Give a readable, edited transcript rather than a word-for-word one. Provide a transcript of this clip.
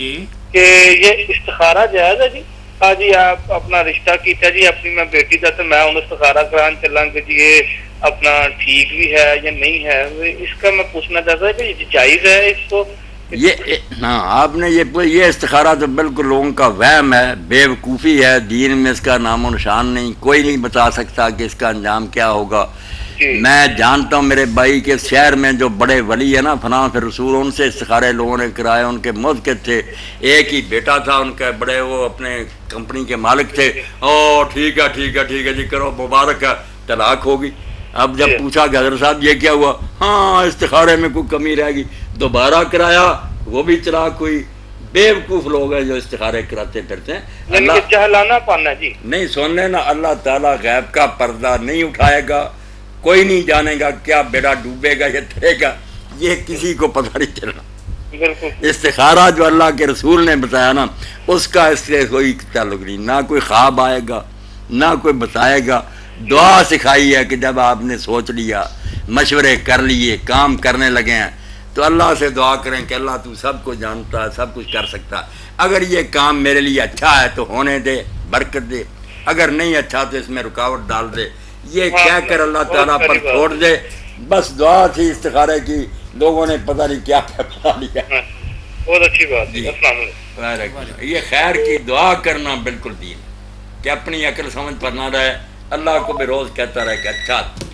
جی کہ یہ استخارہ جائز ہے جی؟ ہاں جی آپ اپنا رشتہ کیتا جی اپنی میں بیٹی کا تو میں انہوں استخارہ کران چلاں کہ جی یہ اپنا ٹھیک بھی ہے یا نہیں ہے، اس کا میں پوچھنا چاہتا ہے کہ جائز ہے اس کو؟ یہ ہاں آپ نے یہ استخارہ تو بالکل لوگوں کا وہم ہے، بے وقوفی ہے، دین میں اس کا نام و نشان نہیں، کوئی نہیں بتا سکتا کہ اس کا انجام کیا ہوگا۔ میں جانتا ہوں میرے بھائی کے شہر میں جو بڑے ولی ہیں نا فلاں پھر رسول، ان سے استخارے لوگوں نے کرائے، ان کے مذکر تھے، ایک ہی بیٹا تھا ان کا، بڑے وہ اپنے کمپنی کے مالک تھے، او ٹھیک ہے ٹھیک ہے ٹھیک ہے جی کرو مبارک ہے، طلاق ہوگی۔ اب جب پوچھا کہ حضرت صاحب یہ کیا ہوا، ہاں استخارے میں کوئی کمی رہ گئی، دوبارہ کرایا وہ بھی طلاق ہوئی۔ بے وقوف لوگ ہیں جو استخارے کراتے پھرتے ہیں۔ اللہ چہلانا پانا جی نہیں سننے نا، اللہ تعالیٰ غیب کا پردہ نہیں اٹھائے گا، کوئی نہیں جانے گا کیا بیڑا ڈوبے گا یا ترے گا، یہ کسی کو پتہ نہیں چلنا۔ استخارہ جو اللہ کے رسول نے بتایا نا اس کا اس سے کوئی تعلق نہیں، نہ کوئی خواب آئے گا نہ کوئی بتائے گا۔ دعا سکھائی ہے کہ جب آپ نے سوچ لیا، مشورے کر لیے، کام کرنے لگے ہیں تو اللہ سے دعا کریں کہ اللہ تو سب کو جانتا ہے، سب کچھ کر سکتا ہے، اگر یہ کام میرے لیے اچھا ہے تو ہونے دے، برکت دے، اگر نہیں اچھا تو اس میں رکاوٹ ڈال دے، یہ کہہ کر اللہ تعالیٰ پر چھوڑ دے۔ بس دعا تھی استخارے کی، لوگوں نے پتہ نہیں کیا بتا لیا۔ بہت اچھی بات ہے، السلام علیکم۔ یہ خیر کی دعا کرنا بالکل دین کہ اپنی عقل سمجھ پر نہ رہے، اللہ کو بھی روز کہتا رہے کہ اچھا